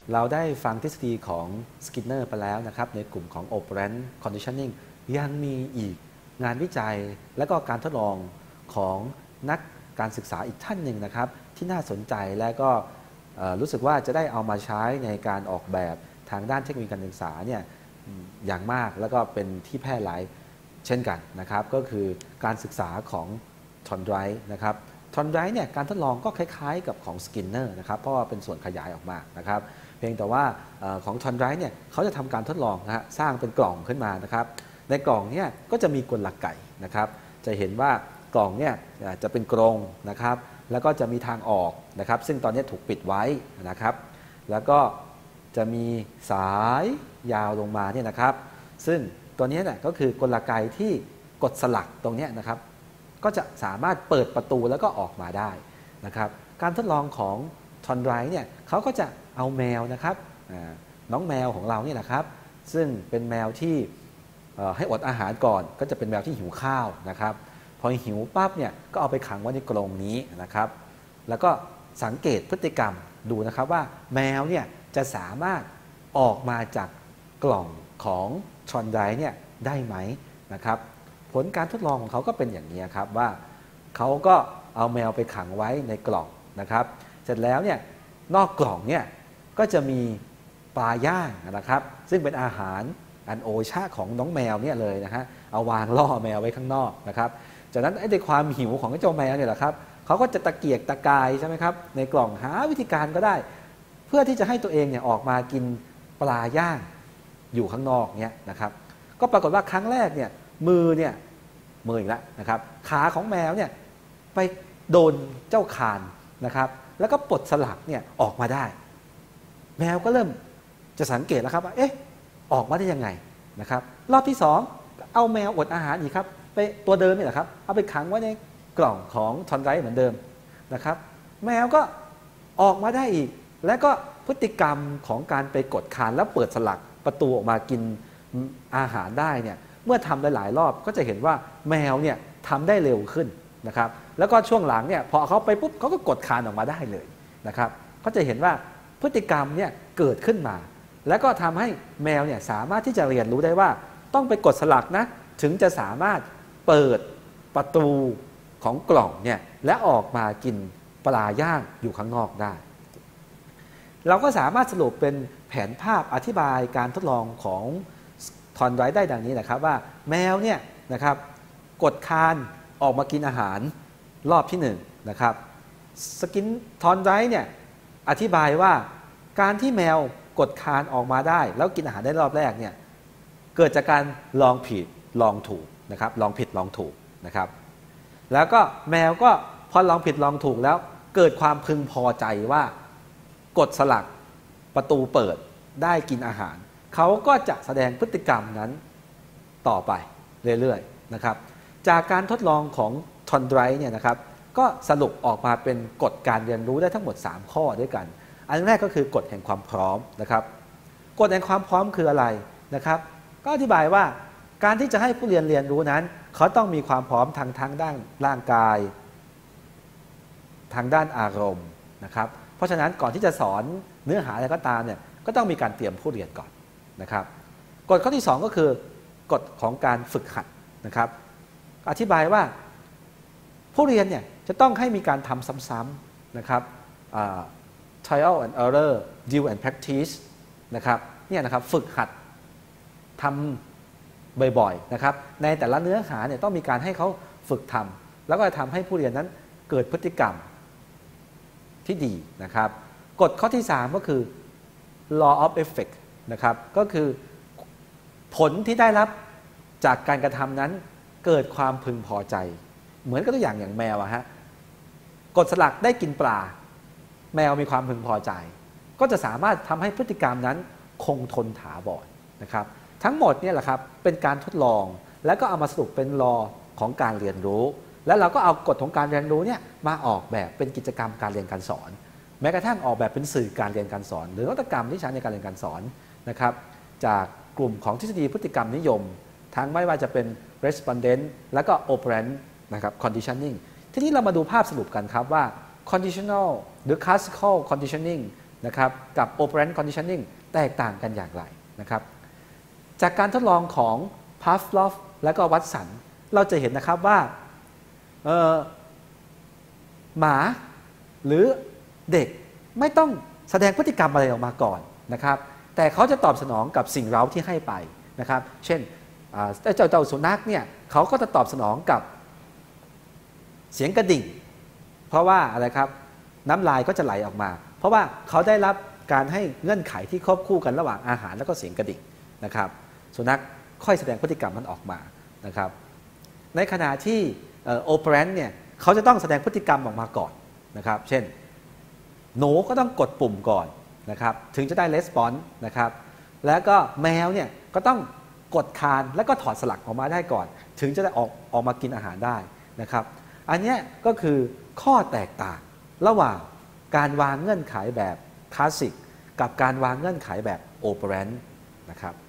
เราได้ฟังทฤษฎีของสกินเนอร์ไปแล้วนะครับในกลุ่มของ operant conditioning ยังมีอีกงานวิจัยและก็การทดลองของนักการศึกษาอีกท่านหนึ่งนะครับที่น่าสนใจและก็รู้สึกว่าจะได้เอามาใช้ในการออกแบบทางด้านเทคโนโลยีการศึกษาเนี่ยอย่างมากแล้วก็เป็นที่แพร่หลายเช่นกันนะครับก็คือการศึกษาของทอนไดร์นะครับทอนไดร์เนี่ยการทดลองก็คล้ายๆกับของสกินเนอร์นะครับเพราะว่าเป็นส่วนขยายออกมานะครับเพียงแต่ว่าของทอนไดร์เนี่ยเขาจะทำการทดลองนะฮะสร้างเป็นกล่องขึ้นมานะครับในกล่องเนี่ยก็จะมีกลไกนะครับจะเห็นว่ากล่องเนี่ยจะเป็นกรงนะครับแล้วก็จะมีทางออกนะครับซึ่งตอนนี้ถูกปิดไว้นะครับแล้วก็จะมีสายยาวลงมาเนี่ยนะครับซึ่งตัวนี้เนี่ยก็คือกลไกที่กดสลักตรงนี้นะครับก็จะสามารถเปิดประตูแล้วก็ออกมาได้นะครับการทดลองของทอนไรเนี่ยเขาก็จะเอาแมวนะครับน้องแมวของเราเนี่ยนะครับซึ่งเป็นแมวที่ให้อดอาหารก่อนก็จะเป็นแมวที่หิวข้าวนะครับพอหิวปั๊บเนี่ยก็เอาไปขังไว้ในกรงนี้นะครับแล้วก็สังเกตพฤติกรรมดูนะครับว่าแมวเนี่ยจะสามารถออกมาจากกล่องของทอนไรเนี่ยได้ไหมนะครับผลการทดลองของเขาก็เป็นอย่างนี้ครับว่าเขาก็เอาแมวไปขังไว้ในกล่องนะครับเสร็จแล้วเนี่ยนอกกล่องเนี่ยก็จะมีปลาย่างนะครับซึ่งเป็นอาหารอันโอชะของน้องแมวเนี่ยเลยนะฮะเอาวางล่อแมวไว้ข้างนอกนะครับจากนั้นในความหิวของเจ้าแมวเนี่ยแหละครับเขาก็จะตะเกียกตะกายใช่ไหมครับในกล่องหาวิธีการก็ได้เพื่อที่จะให้ตัวเองเนี่ยออกมากินปลาย่างอยู่ข้างนอกเนี่ยนะครับก็ปรากฏว่าครั้งแรกเนี่ยมืออีกแล้วนะครับขาของแมวเนี่ยไปโดนเจ้าคานนะครับแล้วก็ปลดสลักเนี่ยออกมาได้แมวก็เริ่มจะสังเกตแล้วครับว่าเอ๊ะออกมาได้ยังไงนะครับรอบที่2เอาแมวอดอาหารอีกครับไปตัวเดิมนี่แหละครับเอาไปขังไว้ในกล่องของทอนไรเหมือนเดิมนะครับแมวก็ออกมาได้อีกและก็พฤติกรรมของการไปกดคานแล้วเปิดสลักประตูออกมากินอาหารได้เนี่ยเมื่อทำหลายๆรอบก็จะเห็นว่าแมวเนี่ยทำได้เร็วขึ้นนะครับแล้วก็ช่วงหลังเนี่ยพอเขาไปปุ๊บเขาก็กดคานออกมาได้เลยนะครับก็จะเห็นว่าพฤติกรรมเนี่ยเกิดขึ้นมาแล้วก็ทำให้แมวเนี่ยสามารถที่จะเรียนรู้ได้ว่าต้องไปกดสลักนะถึงจะสามารถเปิดประตูของกล่องเนี่ยและออกมากินปลาย่างอยู่ข้างนอกได้เราก็สามารถสรุปเป็นแผนภาพอธิบายการทดลองของทอนไรได้ดังนี้นะครับว่าแมวเนี่ยนะครับกดคานออกมากินอาหารรอบที่1นะครับสกินทอนไรเนี่ยอธิบายว่าการที่แมวกดคานออกมาได้แล้วกินอาหารได้รอบแรกเนี่ยเกิดจากการลองผิดลองถูกนะครับลองผิดลองถูกนะครับแล้วก็แมวก็พอลองผิดลองถูกแล้วเกิดความพึงพอใจว่ากดสลักประตูเปิดได้กินอาหารเขาก็จะแสดงพฤติกรรมนั้นต่อไปเรื่อยๆนะครับจากการทดลองของทอนไรเนี่ยนะครับก็สรุปออกมาเป็นกฎการเรียนรู้ได้ทั้งหมด3ข้อด้วยกันอันแรกก็คือกฎแห่งความพร้อมนะครับกฎแห่งความพร้อมคืออะไรนะครับก็อธิบายว่าการที่จะให้ผู้เรียนเรียนรู้นั้นเขาต้องมีความพร้อมทางด้านร่างกายทางด้านอารมณ์นะครับเพราะฉะนั้นก่อนที่จะสอนเนื้อหาอะไรก็ตามเนี่ยก็ต้องมีการเตรียมผู้เรียนก่อนนะครับกฎข้อที่2ก็คือกฎของการฝึกหัดนะครับอธิบายว่าผู้เรียนเนี่ยจะต้องให้มีการทำซ้ำๆนะครับtrial and error drill and practice นะครับเนี่ยนะครับฝึกหัดทำบ่อยๆนะครับในแต่ละเนื้อหาเนี่ยต้องมีการให้เขาฝึกทำแล้วก็ทำให้ผู้เรียนนั้นเกิดพฤติกรรมที่ดีนะครับกฎข้อที่3ก็คือ law of effect นะครับก็คือผลที่ได้รับจากการกระทำนั้นเกิดความพึงพอใจเหมือนกับตัวอย่างแมวอะฮะกดสลักได้กินปลาแมวมีความพึงพอใจก็จะสามารถทำให้พฤติกรรมนั้นคงทนถาวรนะครับทั้งหมดเนี่ยแหละครับเป็นการทดลองแล้วก็เอามาสรุปเป็นลอของการเรียนรู้แล้วเราก็เอากฎของการเรียนรู้เนี่ยมาออกแบบเป็นกิจกรรมการเรียนการสอนแม้กระทั่งออกแบบเป็นสื่อการเรียนการสอนหรือนวัตกรรมที่ใช้ในการเรียนการสอนนะครับจากกลุ่มของทฤษฎีพฤติกรรมนิยมทั้งไม่ว่าจะเป็น respondent และก็ operant นะครับ conditioning ทีนี้เรามาดูภาพสรุปกันครับว่า conditional หรือ classical conditioning นะครับกับ operant conditioning แตกต่างกันอย่างไรนะครับจากการทดลองของ Pavlov และก็วัตสันเราจะเห็นนะครับว่าหมาหรือเด็กไม่ต้องแสดงพฤติกรรมอะไรออกมาก่อนนะครับแต่เขาจะตอบสนองกับสิ่งเร้าที่ให้ไปนะครับเช่นเจ้าสุนัขเนี่ยเขาก็จะตอบสนองกับเสียงกระดิ่งเพราะว่าอะไรครับน้ำลายก็จะไหลออกมาเพราะว่าเขาได้รับการให้เงื่อนไขที่ควบคู่กันระหว่างอาหารแล้วก็เสียงกระดิ่งนะครับสุนัขค่อยแสดงพฤติกรรมมันออกมานะครับในขณะที่โอเปอเรนต์เนี่ยเขาจะต้องแสดงพฤติกรรมออกมาก่อนนะครับเช่นหนูก็ต้องกดปุ่มก่อนนะครับถึงจะได้レスปอนส์นะครับแล้วก็แมวเนี่ยก็ต้องกดคานแล้วก็ถอดสลักออกมาได้ก่อนถึงจะได้ออกมากินอาหารได้นะครับอันนี้ก็คือข้อแตกต่างระหว่างการวางเงื่อนไขแบบคลาสสิกกับการวางเงื่อนไขแบบโอเปอเรนต์นะครับ